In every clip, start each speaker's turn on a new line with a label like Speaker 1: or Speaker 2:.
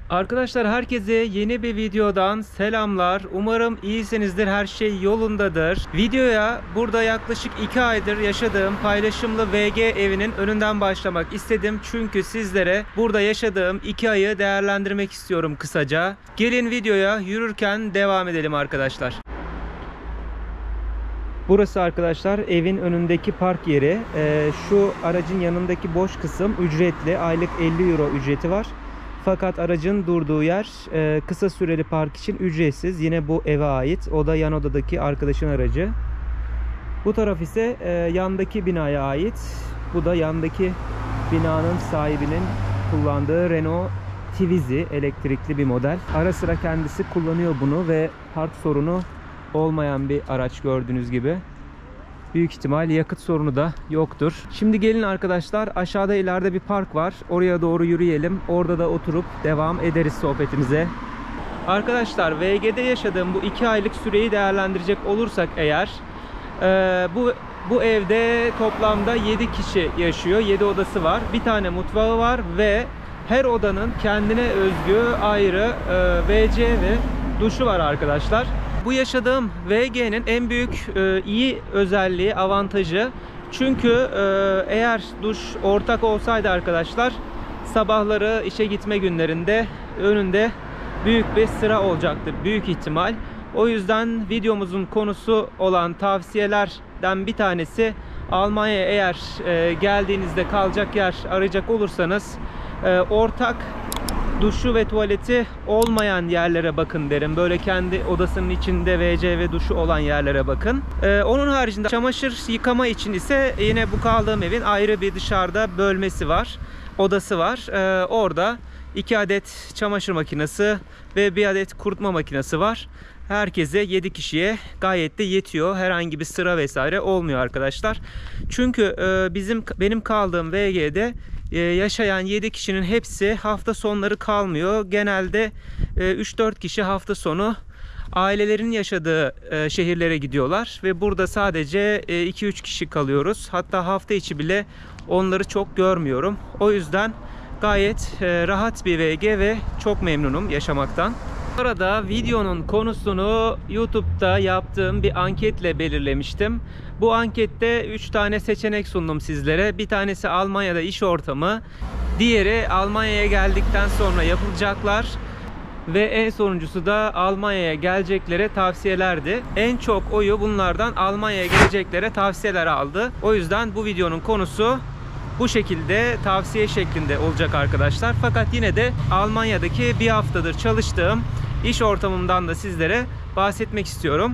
Speaker 1: Arkadaşlar herkese yeni bir videodan selamlar. Umarım iyisinizdir, her şey yolundadır. Videoya burada yaklaşık 2 aydır yaşadığım paylaşımlı VG evinin önünden başlamak istedim. Çünkü sizlere burada yaşadığım 2 ayı değerlendirmek istiyorum kısaca. Gelin videoya yürürken devam edelim arkadaşlar. Burası arkadaşlar evin önündeki park yeri. Şu aracın yanındaki boş kısım ücretli. Aylık 50 euro ücreti var. Fakat aracın durduğu yer kısa süreli park için ücretsiz. Yine bu eve ait. O da yan odadaki arkadaşın aracı. Bu taraf ise yandaki binaya ait. Bu da yandaki binanın sahibinin kullandığı Renault Twizy elektrikli bir model. Ara sıra kendisi kullanıyor bunu ve park sorunu olmayan bir araç gördüğünüz gibi. Büyük ihtimal yakıt sorunu da yoktur. Şimdi gelin arkadaşlar, aşağıda ileride bir park var. Oraya doğru yürüyelim. Orada da oturup devam ederiz sohbetimize. Arkadaşlar VG'de yaşadığım bu 2 aylık süreyi değerlendirecek olursak eğer bu evde toplamda 7 kişi yaşıyor. 7 odası var. Bir tane mutfağı var ve her odanın kendine özgü ayrı WC ve duşu var arkadaşlar. Bu yaşadığım VG'nin en büyük iyi özelliği, avantajı. Çünkü eğer duş ortak olsaydı arkadaşlar, sabahları işe gitme günlerinde önünde büyük bir sıra olacaktı büyük ihtimal. O yüzden videomuzun konusu olan tavsiyelerden bir tanesi, Almanya'ya eğer geldiğinizde kalacak yer arayacak olursanız ortak duşu ve tuvaleti olmayan yerlere bakın derim. Böyle kendi odasının içinde WC ve duşu olan yerlere bakın. Onun haricinde çamaşır yıkama için ise yine bu kaldığım evin ayrı bir dışarıda bölmesi var. Odası var. Orada 2 adet çamaşır makinesi ve 1 adet kurutma makinesi var. Herkese 7 kişiye gayet de yetiyor. Herhangi bir sıra vesaire olmuyor arkadaşlar. Çünkü benim kaldığım VG'de yaşayan 7 kişinin hepsi hafta sonları kalmıyor. Genelde 3-4 kişi hafta sonu ailelerin yaşadığı şehirlere gidiyorlar ve burada sadece 2-3 kişi kalıyoruz. Hatta hafta içi bile onları çok görmüyorum. O yüzden gayet rahat bir VG ve çok memnunum yaşamaktan. Bu arada videonun konusunu YouTube'da yaptığım bir anketle belirlemiştim. Bu ankette 3 tane seçenek sundum sizlere. Bir tanesi Almanya'da iş ortamı, diğeri Almanya'ya geldikten sonra yapılacaklar ve en sonuncusu da Almanya'ya geleceklere tavsiyelerdi. En çok oyu bunlardan Almanya'ya geleceklere tavsiyeler aldı. O yüzden bu videonun konusu bu şekilde tavsiye şeklinde olacak arkadaşlar. Fakat yine de Almanya'daki bir haftadır çalıştığım iş ortamımdan da sizlere bahsetmek istiyorum.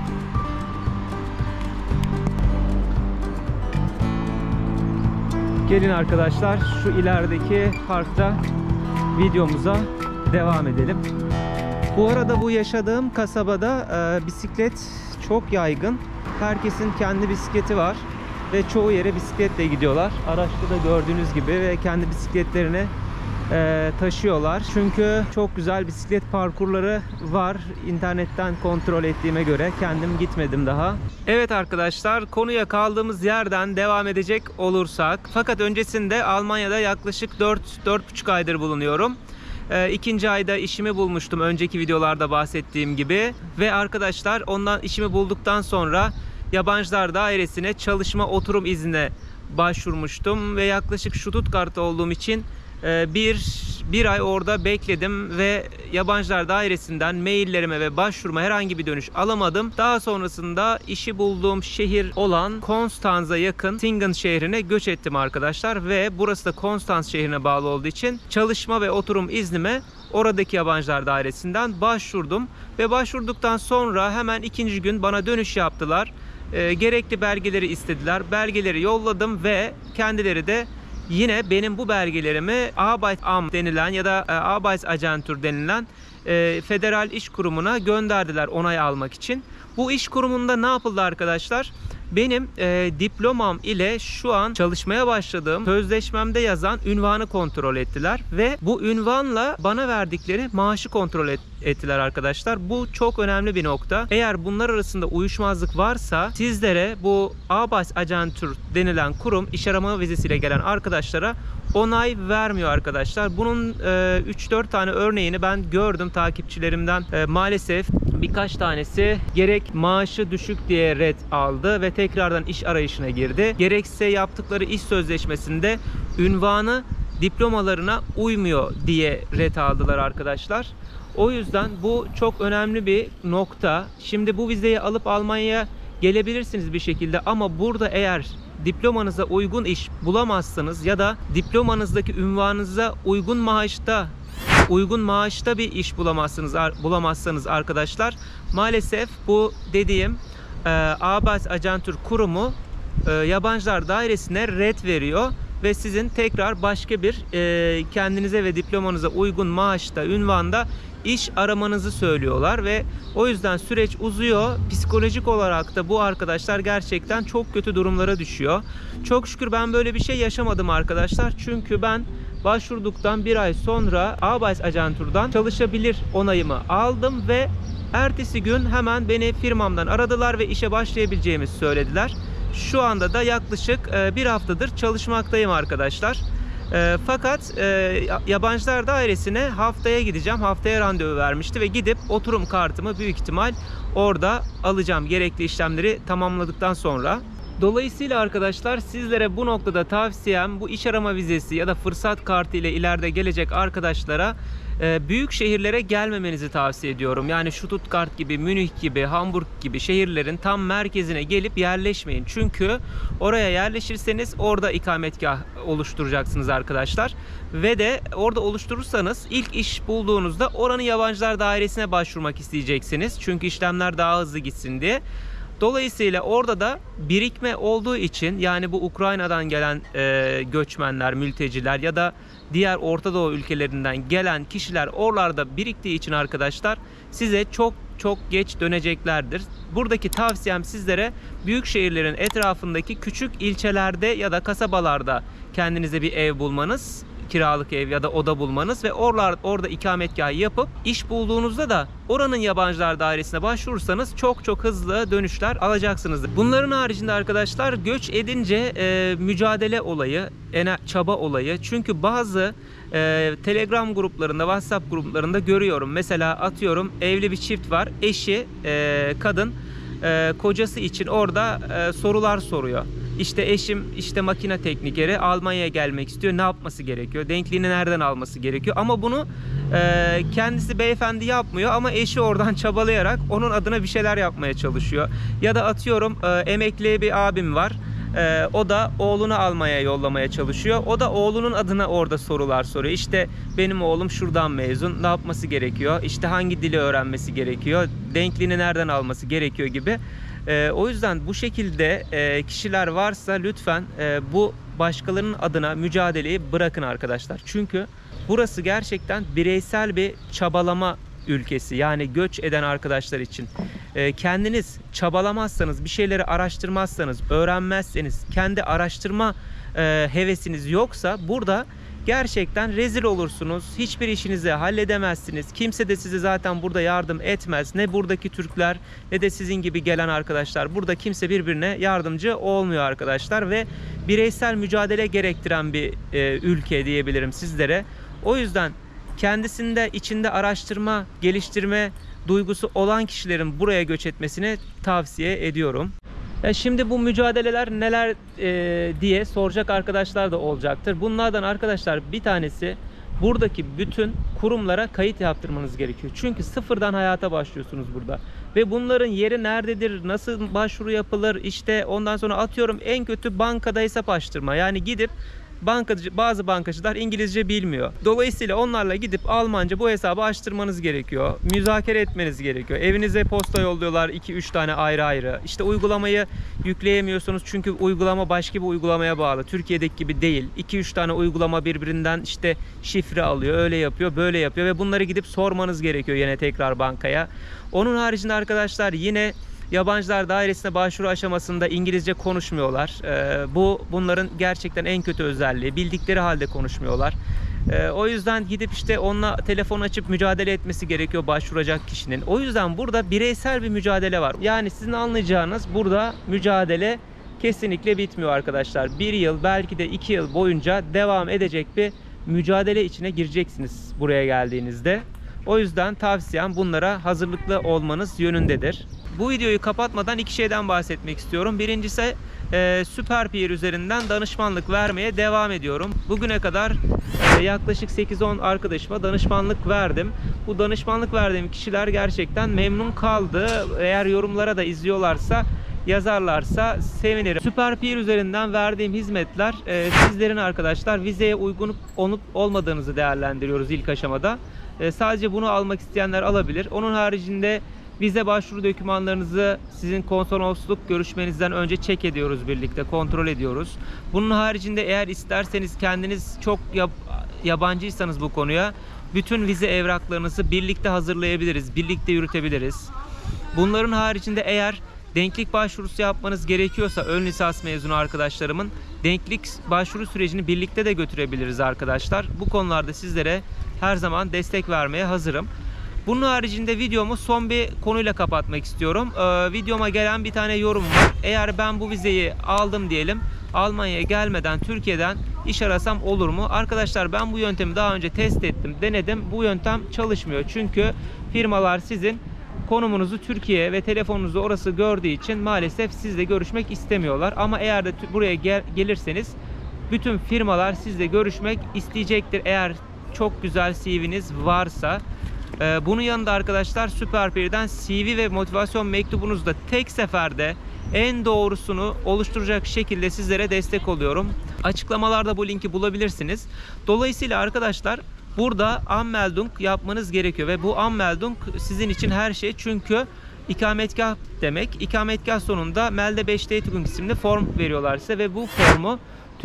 Speaker 1: Gelin arkadaşlar, şu ilerideki parkta videomuza devam edelim. Bu arada bu yaşadığım kasabada bisiklet çok yaygın. Herkesin kendi bisikleti var ve çoğu yere bisikletle gidiyorlar. Araçta da gördüğünüz gibi ve kendi bisikletlerini taşıyorlar. Çünkü çok güzel bisiklet parkurları var. İnternetten kontrol ettiğime göre, kendim gitmedim daha. Evet arkadaşlar, konuya kaldığımız yerden devam edecek olursak, fakat öncesinde Almanya'da yaklaşık 4-4,5 aydır bulunuyorum. 2. ayda işimi bulmuştum önceki videolarda bahsettiğim gibi ve arkadaşlar ondan işimi bulduktan sonra Yabancılar Dairesi'ne çalışma oturum iznine başvurmuştum ve yaklaşık Stuttgart'ta olduğum için bir ay orada bekledim ve Yabancılar Dairesi'nden maillerime ve başvuruma herhangi bir dönüş alamadım. Daha sonrasında işi bulduğum şehir olan Konstanz'a yakın Singen şehrine göç ettim arkadaşlar ve burası da Konstanz şehrine bağlı olduğu için çalışma ve oturum iznime oradaki Yabancılar Dairesi'nden başvurdum ve başvurduktan sonra hemen 2. gün bana dönüş yaptılar. Gerekli belgeleri istediler. Belgeleri yolladım ve kendileri de yine benim bu belgelerimi Arbeitsamt denilen ya da Arbeitsagentur denilen federal iş kurumuna gönderdiler onay almak için. Bu iş kurumunda ne yapıldı arkadaşlar? Benim diplomam ile şu an çalışmaya başladığım sözleşmemde yazan ünvanı kontrol ettiler ve bu ünvanla bana verdikleri maaşı kontrol ettiler arkadaşlar. Bu çok önemli bir nokta. Eğer bunlar arasında uyuşmazlık varsa sizlere bu Arbeitsagentur denilen kurum, iş arama vizesiyle gelen arkadaşlara onay vermiyor arkadaşlar. Bunun 3-4 tane örneğini ben gördüm takipçilerimden. Maalesef birkaç tanesi gerek maaşı düşük diye red aldı ve tekrardan iş arayışına girdi. Gerekse yaptıkları iş sözleşmesinde ünvanı diplomalarına uymuyor diye red aldılar arkadaşlar. O yüzden bu çok önemli bir nokta. Şimdi bu vizeyi alıp Almanya'ya gelebilirsiniz bir şekilde ama burada eğer diplomanıza uygun iş bulamazsanız ya da diplomanızdaki ünvanınıza uygun maaşta bir iş bulamazsanız arkadaşlar, maalesef bu dediğim Arbeitsagentur kurumu yabancılar dairesine red veriyor ve sizin tekrar başka bir kendinize ve diplomanıza uygun maaşta, ünvanda iş aramanızı söylüyorlar ve o yüzden süreç uzuyor. Psikolojik olarak da bu arkadaşlar gerçekten çok kötü durumlara düşüyor. Çok şükür ben böyle bir şey yaşamadım arkadaşlar. Çünkü ben başvurduktan bir ay sonra Arbeitsagentur'dan çalışabilir onayımı aldım ve ertesi gün hemen beni firmamdan aradılar ve işe başlayabileceğimi söylediler. Şu anda da yaklaşık bir haftadır çalışmaktayım arkadaşlar. Fakat yabancılar dairesine haftaya gideceğim. Haftaya randevu vermişti ve gidip oturum kartımı büyük ihtimal orada alacağım gerekli işlemleri tamamladıktan sonra. Dolayısıyla arkadaşlar sizlere bu noktada tavsiyem bu iş arama vizesi ya da fırsat kartı ile ileride gelecek arkadaşlara büyük şehirlere gelmemenizi tavsiye ediyorum. Yani Stuttgart gibi, Münih gibi, Hamburg gibi şehirlerin tam merkezine gelip yerleşmeyin. Çünkü oraya yerleşirseniz orada ikametgah oluşturacaksınız arkadaşlar. Ve de orada oluşturursanız ilk iş bulduğunuzda oranın yabancılar dairesine başvurmak isteyeceksiniz. Çünkü işlemler daha hızlı gitsin diye. Dolayısıyla orada da birikme olduğu için, yani bu Ukrayna'dan gelen göçmenler, mülteciler ya da diğer Orta Doğu ülkelerinden gelen kişiler oralarda biriktiği için arkadaşlar size çok geç döneceklerdir. Buradaki tavsiyem sizlere büyük şehirlerin etrafındaki küçük ilçelerde ya da kasabalarda kendinize bir ev bulmanız, kiralık ev ya da oda bulmanız ve orada ikametgahı yapıp iş bulduğunuzda da oranın yabancılar dairesine başvurursanız çok hızlı dönüşler alacaksınız. Bunların haricinde arkadaşlar göç edince mücadele olayı, çaba olayı. Çünkü bazı Telegram gruplarında, WhatsApp gruplarında görüyorum. Mesela atıyorum evli bir çift var. Eşi kadın kocası için orada sorular soruyor. İşte eşim makine teknikeri, Almanya'ya gelmek istiyor. Ne yapması gerekiyor? Denkliğini nereden alması gerekiyor? Ama bunu kendisi beyefendi yapmıyor ama eşi oradan çabalayarak onun adına bir şeyler yapmaya çalışıyor. Ya da atıyorum emekli bir abim var. O da oğlunu Almanya'ya yollamaya çalışıyor. O da oğlunun adına orada sorular soruyor. İşte benim oğlum şuradan mezun. Ne yapması gerekiyor? İşte hangi dili öğrenmesi gerekiyor? Denkliğini nereden alması gerekiyor gibi. O yüzden bu şekilde kişiler varsa lütfen bu başkalarının adına mücadeleyi bırakın arkadaşlar. Çünkü burası gerçekten bireysel bir çabalama ülkesi. Yani göç eden arkadaşlar için kendiniz çabalamazsanız, bir şeyleri araştırmazsanız, öğrenmezseniz, kendi araştırma hevesiniz yoksa burada gerçekten rezil olursunuz. Hiçbir işinizi halledemezsiniz. Kimse de size zaten burada yardım etmez. Ne buradaki Türkler ne de sizin gibi gelen arkadaşlar. Burada kimse birbirine yardımcı olmuyor arkadaşlar ve bireysel mücadele gerektiren bir ülke diyebilirim sizlere. O yüzden kendisinde içinde araştırma, geliştirme duygusu olan kişilerin buraya göç etmesini tavsiye ediyorum. Şimdi bu mücadeleler neler diye soracak arkadaşlar da olacaktır. Bunlardan arkadaşlar bir tanesi, buradaki bütün kurumlara kayıt yaptırmanız gerekiyor. Çünkü sıfırdan hayata başlıyorsunuz burada. Ve bunların yeri nerededir, nasıl başvuru yapılır, işte ondan sonra atıyorum en kötü bankada hesap açtırma. Yani gidip bazı bankacılar İngilizce bilmiyor. Dolayısıyla onlarla gidip Almanca bu hesabı açtırmanız gerekiyor. Müzakere etmeniz gerekiyor. Evinize posta yolluyorlar 2-3 tane ayrı. İşte uygulamayı yükleyemiyorsunuz çünkü uygulama başka bir uygulamaya bağlı. Türkiye'deki gibi değil. 2-3 tane uygulama birbirinden işte şifre alıyor. Öyle yapıyor, böyle yapıyor ve bunları gidip sormanız gerekiyor yine tekrar bankaya. Onun haricinde arkadaşlar yine yabancılar dairesine başvuru aşamasında İngilizce konuşmuyorlar. Bunların gerçekten en kötü özelliği. Bildikleri halde konuşmuyorlar. O yüzden gidip işte onunla telefon açıp mücadele etmesi gerekiyor başvuracak kişinin. O yüzden burada bireysel bir mücadele var. Yani sizin anlayacağınız burada mücadele kesinlikle bitmiyor arkadaşlar. 1 yıl, belki de 2 yıl boyunca devam edecek bir mücadele içine gireceksiniz buraya geldiğinizde. O yüzden tavsiyem bunlara hazırlıklı olmanız yönündedir. Bu videoyu kapatmadan 2 şeyden bahsetmek istiyorum. Birincisi, Süperpeer üzerinden danışmanlık vermeye devam ediyorum. Bugüne kadar yaklaşık 8-10 arkadaşıma danışmanlık verdim. Bu danışmanlık verdiğim kişiler gerçekten memnun kaldı. Eğer yorumlara da izliyorlarsa, yazarlarsa sevinirim. Süperpeer üzerinden verdiğim hizmetler sizlerin arkadaşlar vizeye uygun olup olmadığınızı değerlendiriyoruz ilk aşamada. Sadece bunu almak isteyenler alabilir. Onun haricinde vize başvuru dokümanlarınızı sizin konsolosluk görüşmenizden önce check ediyoruz, birlikte kontrol ediyoruz. Bunun haricinde eğer isterseniz, kendiniz çok yabancıysanız bu konuya, bütün vize evraklarınızı birlikte hazırlayabiliriz, birlikte yürütebiliriz. Bunların haricinde eğer denklik başvurusu yapmanız gerekiyorsa, ön lisans mezunu arkadaşlarımın denklik başvuru sürecini birlikte de götürebiliriz arkadaşlar. Bu konularda sizlere her zaman destek vermeye hazırım. Bunun haricinde videomu son bir konuyla kapatmak istiyorum. Videoma gelen bir tane yorum var. Eğer ben bu vizeyi aldım diyelim, Almanya'ya gelmeden Türkiye'den iş arasam olur mu? Arkadaşlar, ben bu yöntemi daha önce test ettim, denedim. Bu yöntem çalışmıyor. Çünkü firmalar sizin konumunuzu Türkiye ve telefonunuzu orası gördüğü için maalesef sizle görüşmek istemiyorlar. Ama eğer de buraya gelirseniz bütün firmalar sizle görüşmek isteyecektir, eğer çok güzel CV'niz varsa. Bunun yanında arkadaşlar, Süperpeer'den CV ve motivasyon mektubunuzu da tek seferde en doğrusunu oluşturacak şekilde sizlere destek oluyorum. Açıklamalarda bu linki bulabilirsiniz. Dolayısıyla arkadaşlar, burada Anmeldung yapmanız gerekiyor ve bu Anmeldung sizin için her şey. Çünkü ikametgah demek. İkametgah sonunda Melde Bestätigung isimli form veriyorlar size ve bu formu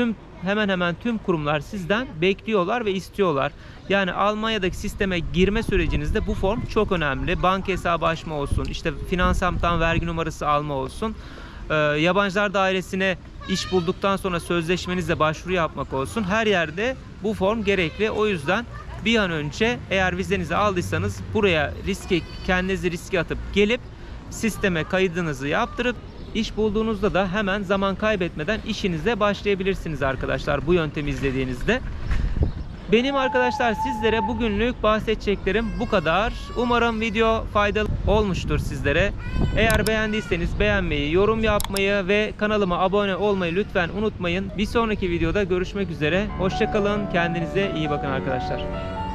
Speaker 1: hemen hemen tüm kurumlar sizden bekliyorlar ve istiyorlar. Yani Almanya'daki sisteme girme sürecinizde bu form çok önemli. Banka hesabı açma olsun, işte Finansamt'tan vergi numarası alma olsun, yabancılar dairesine iş bulduktan sonra sözleşmenizle başvuru yapmak olsun. Her yerde bu form gerekli. O yüzden bir an önce, eğer vizenizi aldıysanız, buraya kendinizi riske atıp gelip sisteme kaydınızı yaptırıp İş bulduğunuzda da hemen zaman kaybetmeden işinize başlayabilirsiniz arkadaşlar, bu yöntemi izlediğinizde. Benim arkadaşlar sizlere bugünlük bahsedeceklerim bu kadar. Umarım video faydalı olmuştur sizlere. Eğer beğendiyseniz beğenmeyi, yorum yapmayı ve kanalıma abone olmayı lütfen unutmayın. Bir sonraki videoda görüşmek üzere. Hoşça kalın. Kendinize iyi bakın arkadaşlar.